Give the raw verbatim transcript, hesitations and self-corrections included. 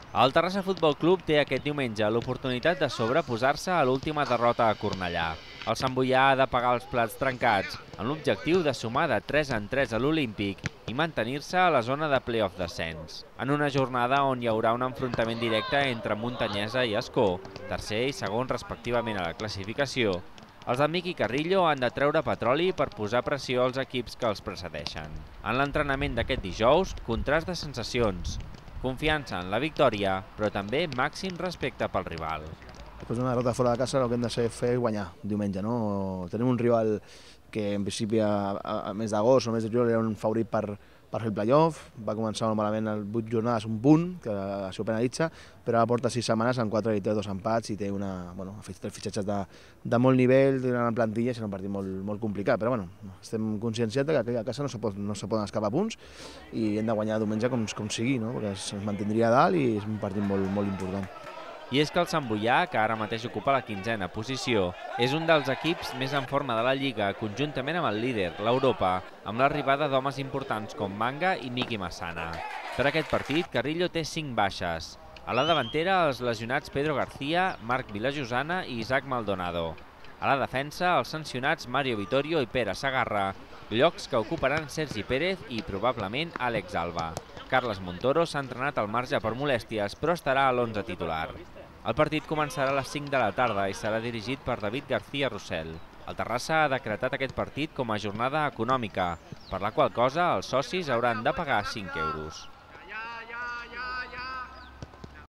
El Terrassa Futbol Club té aquest diumenge l'oportunitat de sobreposar-se a l'última derrota a Cornellà. El Sant Boià ha de pagar els plats trencats, amb l'objectiu de sumar de tres en tres a l'Olímpic i mantenir-se a la zona de play-off descens. En una jornada on hi haurà un enfrontament directe entre Muntanyesa i Ascó, tercer i segon respectivament a la classificació, els Amic i Carrillo han de treure petroli per posar pressió als equips que els precedeixen. En l'entrenament d'aquest dijous, contrast de sensacions. Confiança en la victòria, però també màxim respecte pel rival. Després d'una derrota fora de casa el que hem de fer és guanyar diumenge, no? Tenim un rival que en principi a, a, a mes d'agost o mes de juliol era un favorit per, per fer el playoff, va començar molt malament el vuit jornades, un punt, que això penalitza, però ara porta sis setmanes en quatre i té dos empats i té una, bueno, ha fet fitxatges de, de molt nivell, té una plantilla, serà un partit molt, molt complicat, però bueno, estem conscienciats que a casa no se, pot, no se poden escapar punts i hem de guanyar diumenge com, com sigui, no? Perquè es mantindria a dalt i és un partit molt, molt important. I és que el Sant Boià, que ara mateix ocupa la quinzena posició, és un dels equips més en forma de la Lliga, conjuntament amb el líder, l'Europa, amb l'arribada d'homes importants com Manga i Miki Massana. Per aquest partit, Carrillo té cinc baixes. A la davantera, els lesionats Pedro García, Marc Vilajosana i Isaac Maldonado. A la defensa, els sancionats Mario Vittorio i Pere Sagarra, llocs que ocuparan Sergi Pérez i probablement Àlex Alba. Carles Montoro s'ha entrenat al marge per molèsties, però estarà a l'onze titular. El partit començarà a les cinc de la tarda i serà dirigit per David García Rossell. El Terrassa ha decretat aquest partit com a jornada econòmica, per la qual cosa els socis hauran de pagar cinc euros.